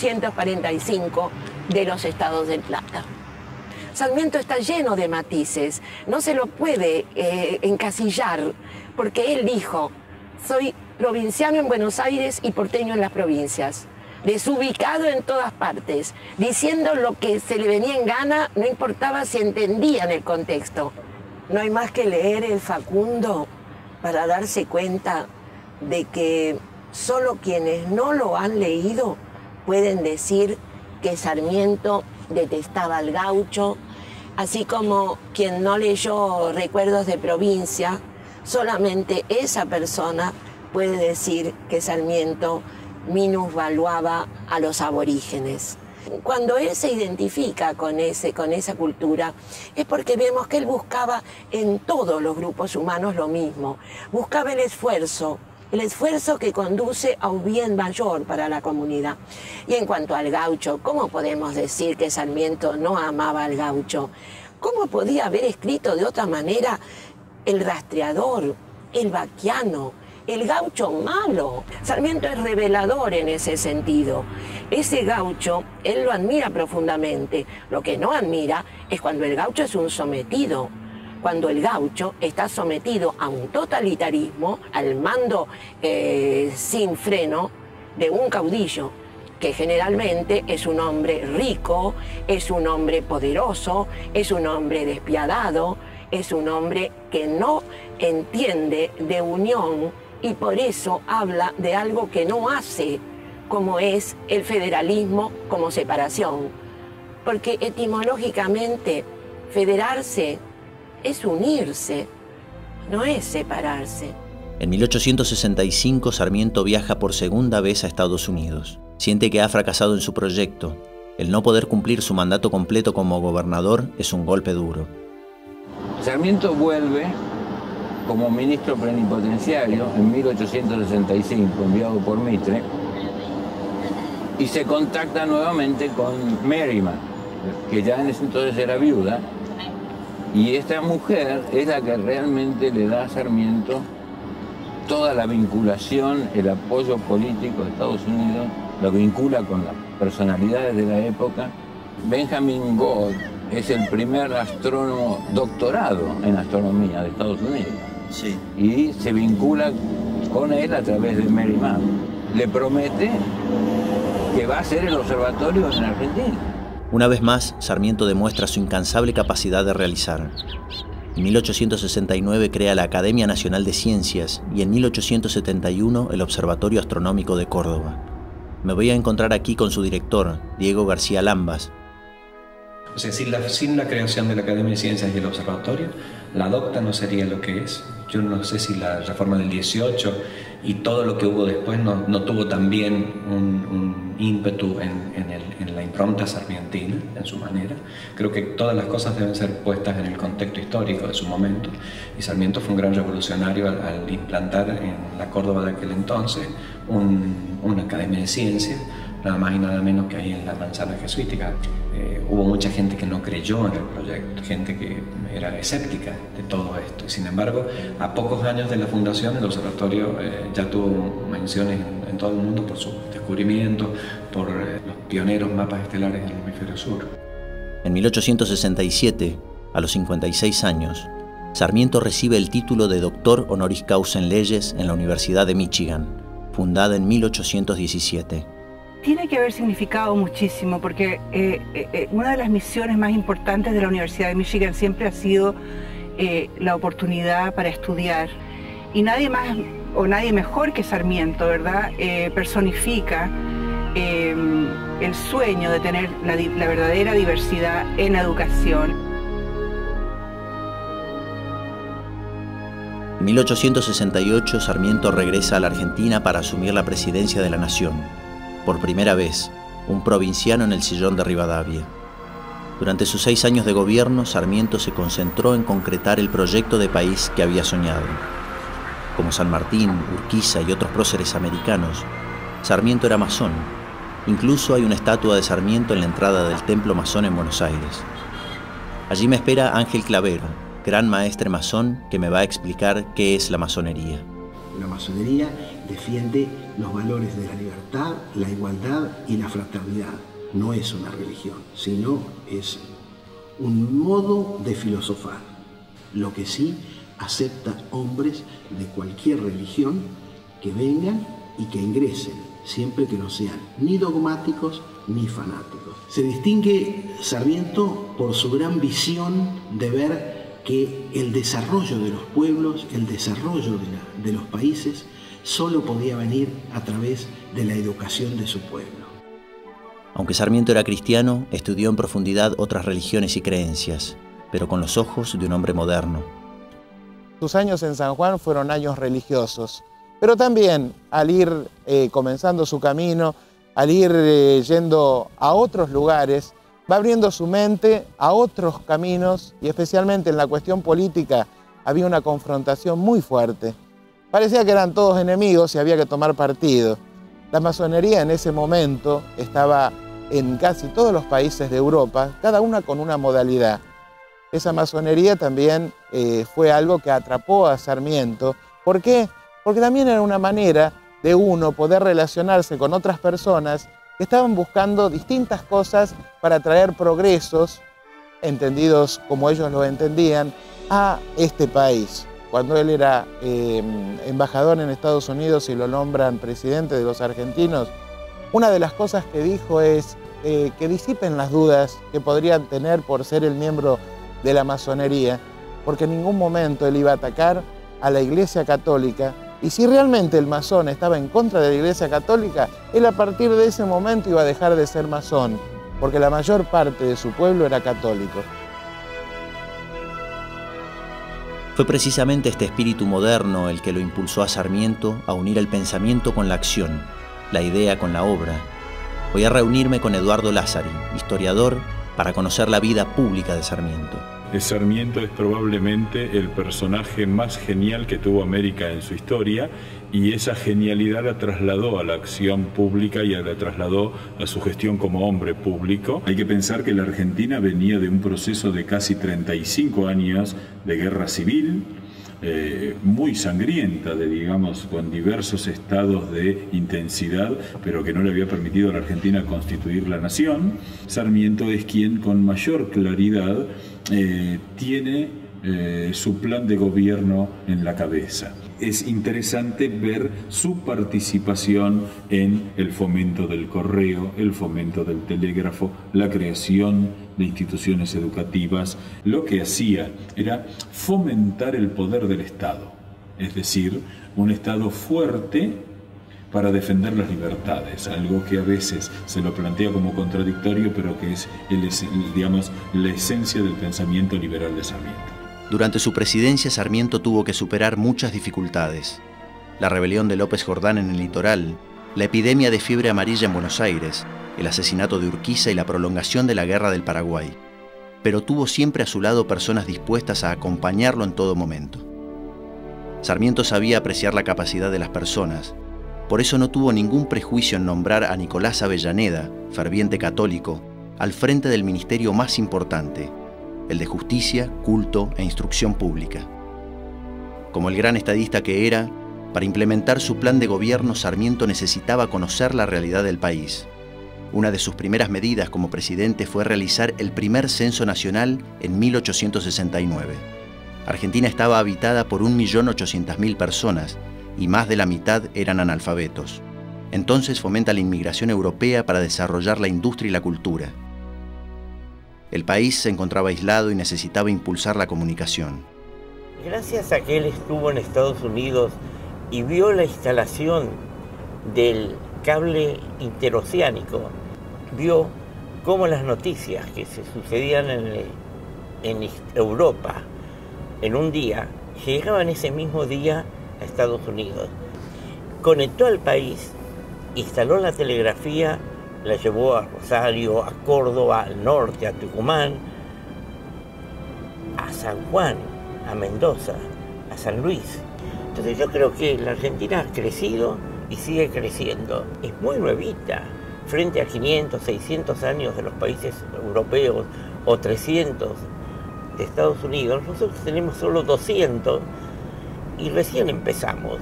1845, de los Estados del Plata. Sarmiento está lleno de matices, no se lo puede encasillar, porque él dijo, soy provinciano en Buenos Aires y porteño en las provincias, desubicado en todas partes, diciendo lo que se le venía en gana, no importaba si entendían el contexto. No hay más que leer el Facundo para darse cuenta de que solo quienes no lo han leído pueden decir que Sarmiento detestaba al gaucho, así como quien no leyó Recuerdos de Provincia, solamente esa persona puede decir que Sarmiento minusvaluaba a los aborígenes. Cuando él se identifica con esa cultura, es porque vemos que él buscaba en todos los grupos humanos lo mismo. Buscaba el esfuerzo que conduce a un bien mayor para la comunidad. Y en cuanto al gaucho, ¿cómo podemos decir que Sarmiento no amaba al gaucho? ¿Cómo podía haber escrito de otra manera el rastreador, el vaquiano, el gaucho malo? Sarmiento es revelador en ese sentido. Ese gaucho, él lo admira profundamente. Lo que no admira es cuando el gaucho es un sometido. Cuando el gaucho está sometido a un totalitarismo, al mando sin freno de un caudillo, que generalmente es un hombre rico, es un hombre poderoso, es un hombre despiadado, es un hombre que no entiende de unión y por eso habla de algo que no hace, como es el federalismo como separación. Porque etimológicamente, federarse es unirse, no es separarse. En 1865, Sarmiento viaja por segunda vez a Estados Unidos. Siente que ha fracasado en su proyecto. El no poder cumplir su mandato completo como gobernador es un golpe duro. Sarmiento vuelve como ministro plenipotenciario en 1865, enviado por Mitre, y se contacta nuevamente con Merriman, que ya en ese entonces era viuda, y esta mujer es la que realmente le da a Sarmiento toda la vinculación, el apoyo político de Estados Unidos, lo vincula con las personalidades de la época. Benjamin Gould es el primer astrónomo doctorado en astronomía de Estados Unidos. Sí. Y se vincula con él a través de Merriman. Le promete que va a ser el observatorio en Argentina. Una vez más, Sarmiento demuestra su incansable capacidad de realizar. En 1869 crea la Academia Nacional de Ciencias y en 1871 el Observatorio Astronómico de Córdoba. Me voy a encontrar aquí con su director, Diego García Lambas. O sea, sin la creación de la Academia de Ciencias y el Observatorio, la DOCTA no sería lo que es. Yo no sé si la reforma del 18 y todo lo que hubo después no tuvo también un ímpetu en la impronta sarmientina, en su manera. Creo que todas las cosas deben ser puestas en el contexto histórico de su momento. Y Sarmiento fue un gran revolucionario al implantar en la Córdoba de aquel entonces una Academia de Ciencias, nada más y nada menos que ahí en la manzana jesuítica. Hubo mucha gente que no creyó en el proyecto, gente que era escéptica de todo esto. Y sin embargo, a pocos años de la fundación, el observatorio ya tuvo menciones en todo el mundo por sus descubrimientos, por los pioneros mapas estelares del hemisferio sur. En 1867, a los 56 años, Sarmiento recibe el título de doctor honoris causa en leyes en la Universidad de Michigan, fundada en 1817. Tiene que haber significado muchísimo porque una de las misiones más importantes de la Universidad de Michigan siempre ha sido la oportunidad para estudiar. Y nadie más o nadie mejor que Sarmiento, ¿verdad? Personifica el sueño de tener la verdadera diversidad en la educación. En 1868, Sarmiento regresa a la Argentina para asumir la presidencia de la Nación. Por primera vez, un provinciano en el sillón de Rivadavia. Durante sus 6 años de gobierno, Sarmiento se concentró en concretar el proyecto de país que había soñado. Como San Martín, Urquiza y otros próceres americanos, Sarmiento era masón. Incluso hay una estatua de Sarmiento en la entrada del Templo Masón en Buenos Aires. Allí me espera Ángel Clavero, gran maestre masón que me va a explicar qué es la masonería. La masonería defiende los valores de la libertad, la igualdad y la fraternidad. No es una religión, sino es un modo de filosofar. Lo que sí acepta hombres de cualquier religión que vengan y que ingresen, siempre que no sean ni dogmáticos ni fanáticos. Se distingue Sarmiento por su gran visión de ver que el desarrollo de los pueblos, el desarrollo de los países, solo podía venir a través de la educación de su pueblo. Aunque Sarmiento era cristiano, estudió en profundidad otras religiones y creencias, pero con los ojos de un hombre moderno. Sus años en San Juan fueron años religiosos, pero también al ir comenzando su camino, al ir yendo a otros lugares, va abriendo su mente a otros caminos y especialmente en la cuestión política había una confrontación muy fuerte. Parecía que eran todos enemigos y había que tomar partido. La masonería en ese momento estaba en casi todos los países de Europa, cada una con una modalidad. Esa masonería también fue algo que atrapó a Sarmiento. ¿Por qué? Porque también era una manera de uno poder relacionarse con otras personas que estaban buscando distintas cosas para traer progresos, entendidos como ellos lo entendían, a este país. Cuando él era embajador en Estados Unidos y lo nombran presidente de los argentinos, una de las cosas que dijo es que disipen las dudas que podrían tener por ser el miembro de la masonería, porque en ningún momento él iba a atacar a la Iglesia Católica. Y si realmente el masón estaba en contra de la Iglesia Católica, él a partir de ese momento iba a dejar de ser masón, porque la mayor parte de su pueblo era católico. Fue precisamente este espíritu moderno el que lo impulsó a Sarmiento a unir el pensamiento con la acción, la idea con la obra. Voy a reunirme con Eduardo Lázari, historiador, para conocer la vida pública de Sarmiento. Sarmiento es probablemente el personaje más genial que tuvo América en su historia y esa genialidad la trasladó a la acción pública y la trasladó a su gestión como hombre público. Hay que pensar que la Argentina venía de un proceso de casi 35 años de guerra civil, muy sangrienta, digamos, con diversos estados de intensidad, pero que no le había permitido a la Argentina constituir la nación. Sarmiento es quien con mayor claridad tiene su plan de gobierno en la cabeza. Es interesante ver su participación en el fomento del correo, el fomento del telégrafo, la creación de instituciones educativas. Lo que hacía era fomentar el poder del Estado, es decir, un Estado fuerte para defender las libertades, algo que a veces se lo plantea como contradictorio, pero que es digamos, la esencia del pensamiento liberal de Sarmiento. Durante su presidencia, Sarmiento tuvo que superar muchas dificultades. La rebelión de López Jordán en el litoral, la epidemia de fiebre amarilla en Buenos Aires, el asesinato de Urquiza y la prolongación de la Guerra del Paraguay. Pero tuvo siempre a su lado personas dispuestas a acompañarlo en todo momento. Sarmiento sabía apreciar la capacidad de las personas. Por eso no tuvo ningún prejuicio en nombrar a Nicolás Avellaneda, ferviente católico, al frente del ministerio más importante, el de Justicia, Culto e Instrucción Pública. Como el gran estadista que era, para implementar su plan de gobierno, Sarmiento necesitaba conocer la realidad del país. Una de sus primeras medidas como presidente fue realizar el primer censo nacional en 1869. Argentina estaba habitada por 1.800.000 personas y más de la mitad eran analfabetos. Entonces fomenta la inmigración europea para desarrollar la industria y la cultura. El país se encontraba aislado y necesitaba impulsar la comunicación. Gracias a que él estuvo en Estados Unidos y vio la instalación del cable interoceánico, vio cómo las noticias que se sucedían en Europa en un día llegaban ese mismo día a Estados Unidos. Conectó al país, instaló la telegrafía, la llevó a Rosario, a Córdoba, al norte, a Tucumán, a San Juan, a Mendoza, a San Luis. Entonces yo creo que la Argentina ha crecido y sigue creciendo. Es muy nuevita, frente a 500, 600 años de los países europeos o 300 de Estados Unidos. Nosotros tenemos solo 200 y recién empezamos.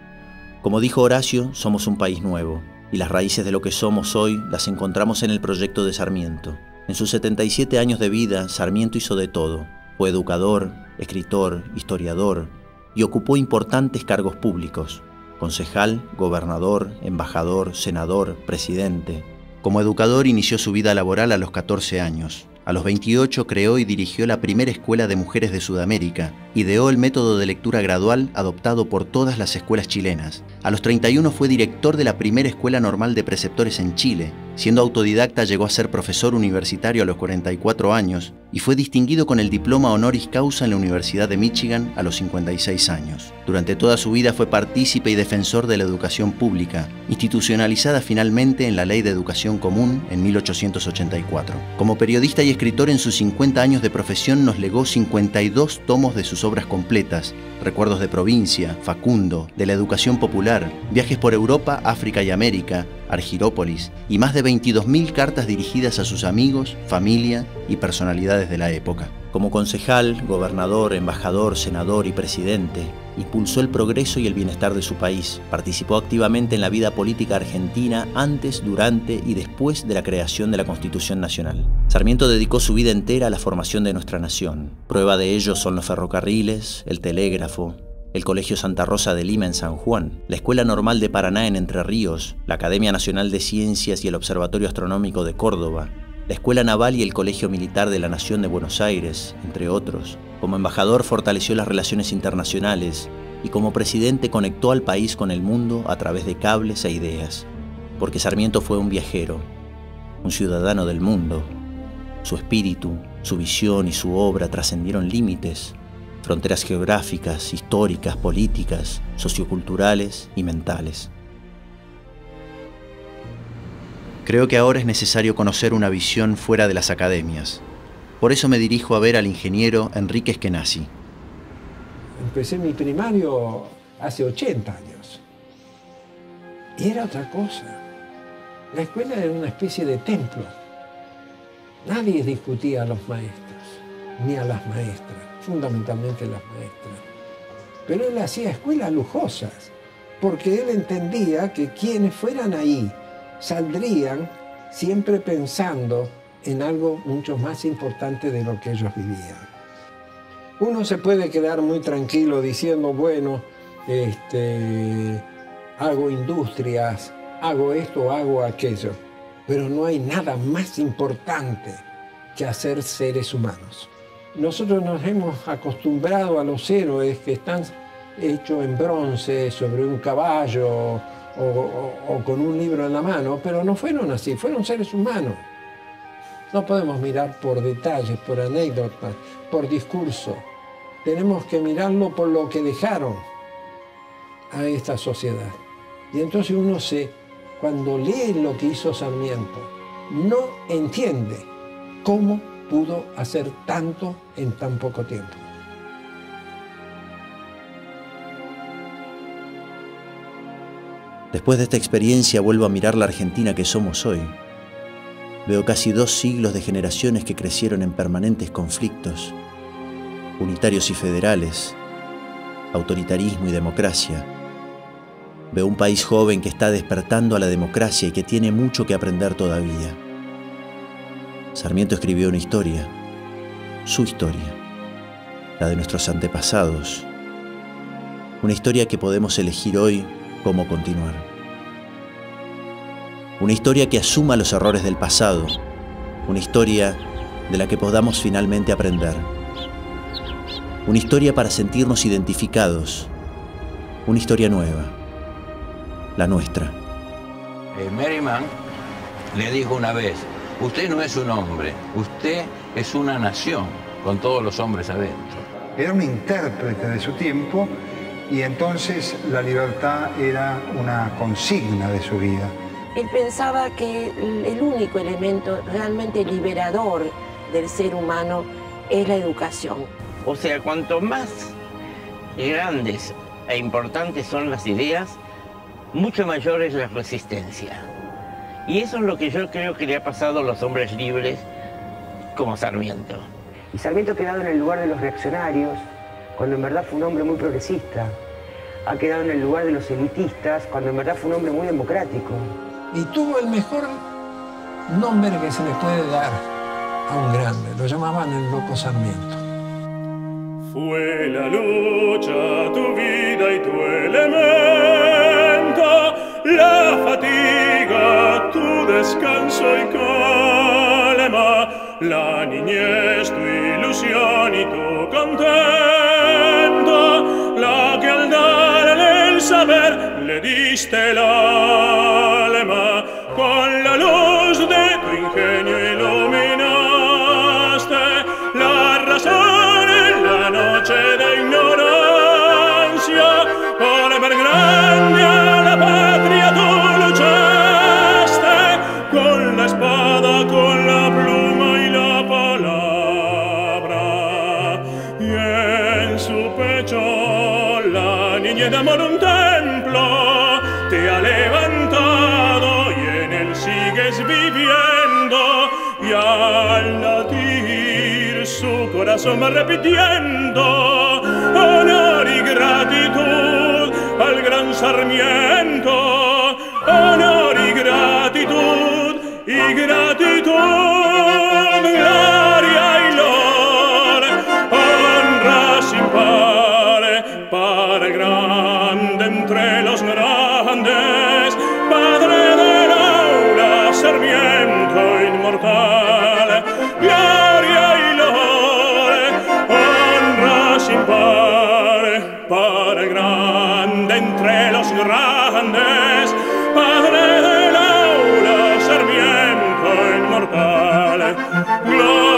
Como dijo Horacio, somos un país nuevo. Y las raíces de lo que somos hoy las encontramos en el proyecto de Sarmiento. En sus 77 años de vida, Sarmiento hizo de todo. Fue educador, escritor, historiador y ocupó importantes cargos públicos: concejal, gobernador, embajador, senador, presidente. Como educador inició su vida laboral a los 14 años. A los 28 creó y dirigió la primera escuela de mujeres de Sudamérica. Ideó el método de lectura gradual adoptado por todas las escuelas chilenas. A los 31 fue director de la primera escuela normal de preceptores en Chile. Siendo autodidacta llegó a ser profesor universitario a los 44 años y fue distinguido con el diploma honoris causa en la Universidad de Michigan a los 56 años. Durante toda su vida fue partícipe y defensor de la educación pública, institucionalizada finalmente en la Ley de Educación Común en 1884. Como periodista y escritor, en sus 50 años de profesión nos legó 52 tomos de sus obras completas: Recuerdos de Provincia, Facundo, de la Educación Popular, Viajes por Europa, África y América, Argirópolis, y más de 22.000 cartas dirigidas a sus amigos, familia y personalidades de la época. Como concejal, gobernador, embajador, senador y presidente, impulsó el progreso y el bienestar de su país. Participó activamente en la vida política argentina antes, durante y después de la creación de la Constitución Nacional. Sarmiento dedicó su vida entera a la formación de nuestra nación. Prueba de ello son los ferrocarriles, el telégrafo, el Colegio Santa Rosa de Lima en San Juan, la Escuela Normal de Paraná en Entre Ríos, la Academia Nacional de Ciencias y el Observatorio Astronómico de Córdoba, la Escuela Naval y el Colegio Militar de la Nación de Buenos Aires, entre otros. Como embajador fortaleció las relaciones internacionales y como presidente conectó al país con el mundo a través de cables e ideas. Porque Sarmiento fue un viajero, un ciudadano del mundo. Su espíritu, su visión y su obra trascendieron límites, fronteras geográficas, históricas, políticas, socioculturales y mentales. Creo que ahora es necesario conocer una visión fuera de las academias. Por eso me dirijo a ver al ingeniero Enrique Eskenazi. Empecé mi primario hace 80 años. Y era otra cosa. La escuela era una especie de templo. Nadie discutía a los maestros, ni a las maestras, fundamentalmente las maestras. Pero él hacía escuelas lujosas, porque él entendía que quienes fueran ahí saldrían siempre pensando en algo mucho más importante de lo que ellos vivían. Uno se puede quedar muy tranquilo diciendo, bueno, hago industrias, hago esto, hago aquello, pero no hay nada más importante que hacer seres humanos. Nosotros nos hemos acostumbrado a los héroes que están hechos en bronce, sobre un caballo o con un libro en la mano, pero no fueron así, fueron seres humanos. No podemos mirar por detalles, por anécdotas, por discurso. Tenemos que mirarlo por lo que dejaron a esta sociedad. Y entonces uno cuando lee lo que hizo Sarmiento, no entiende cómo pudo hacer tanto en tan poco tiempo. Después de esta experiencia vuelvo a mirar la Argentina que somos hoy. Veo casi 2 siglos de generaciones que crecieron en permanentes conflictos, unitarios y federales, autoritarismo y democracia. Veo un país joven que está despertando a la democracia y que tiene mucho que aprender todavía. Sarmiento escribió una historia, su historia, la de nuestros antepasados. Una historia que podemos elegir hoy cómo continuar. Una historia que asuma los errores del pasado. Una historia de la que podamos finalmente aprender. Una historia para sentirnos identificados. Una historia nueva. La nuestra. Merriman le dijo una vez, usted no es un hombre, usted es una nación, con todos los hombres adentro. Era un intérprete de su tiempo y entonces la libertad era una consigna de su vida. Él pensaba que el único elemento realmente liberador del ser humano es la educación. O sea, cuanto más grandes e importantes son las ideas, mucho mayor es la resistencia. Y eso es lo que yo creo que le ha pasado a los hombres libres como Sarmiento. Y Sarmiento ha quedado en el lugar de los reaccionarios, cuando en verdad fue un hombre muy progresista. Ha quedado en el lugar de los elitistas, cuando en verdad fue un hombre muy democrático. Y tuvo el mejor nombre que se le puede dar a un grande. Lo llamaban el Loco Sarmiento. Fue la lucha tu vida y tu elemento, la fatiga tu descanso y calma, la niñez tu ilusión y tu contento, la que al darle el saber le diste el alma, con la luz de tu ingenio iluminaste la razón en la noche de ignorancia, por ver grande a la patria tú luchaste, con la espada, con la pluma y la palabra, y en su pecho la niñez de amor un templo te ha levantado y en él sigues viviendo, y al latir su corazón va repitiendo honor y gratitud al gran Sarmiento, honor y gratitud, gloria y lor, honra sin par grande entre los grandes, padre del aura, Sarmiento inmortal, gloria y lor, honra sin par grande entre los grandes, padre del aura, Sarmiento inmortal, gloria